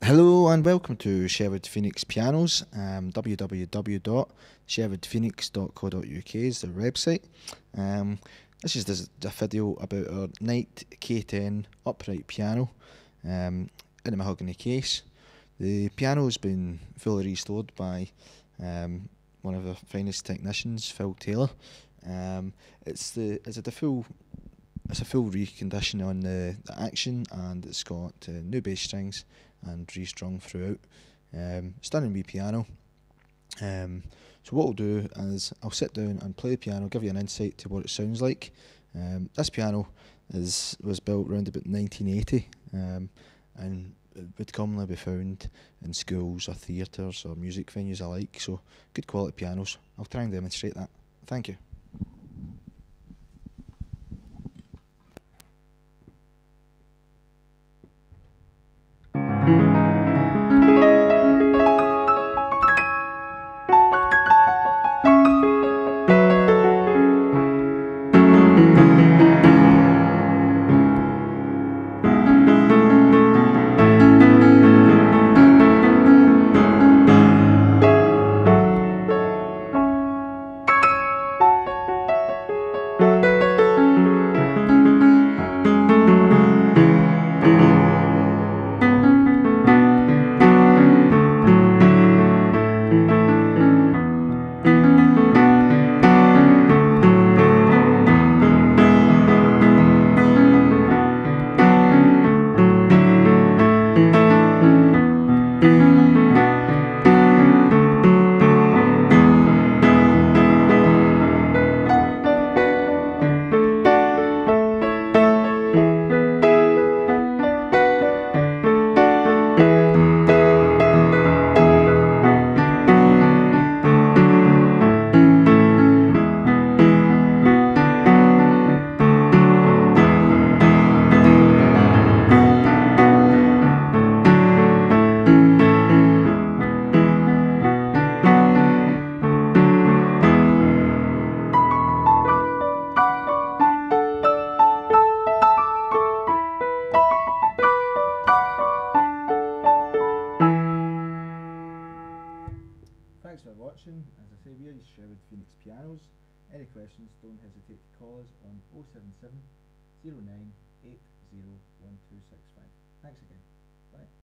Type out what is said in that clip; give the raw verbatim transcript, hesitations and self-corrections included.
Hello and welcome to Sherwood Phoenix Pianos. Um, w w w dot sherwood phoenix dot co dot u k is the website. Um, this is just a video about our Knight K ten upright piano um, in a mahogany case. The piano has been fully restored by um, one of the finest technicians, Phil Taylor. Um, it's the it's a full it's a full recondition on the, the action, and it's got uh, new bass strings and restrung throughout. Um, stunning wee piano. Um, so what I'll do is I'll sit down and play the piano, give you an insight to what it sounds like. Um, this piano is was built around about nineteen eighty, um, and it would commonly be found in schools or theatres or music venues alike. So good quality pianos. I'll try and demonstrate that. Thank you. Thanks for watching. As I say, we are Sherwood Phoenix Pianos. Any questions, don't hesitate to call us on oh seven seven, oh nine, eight oh one two six five. Thanks again. Bye.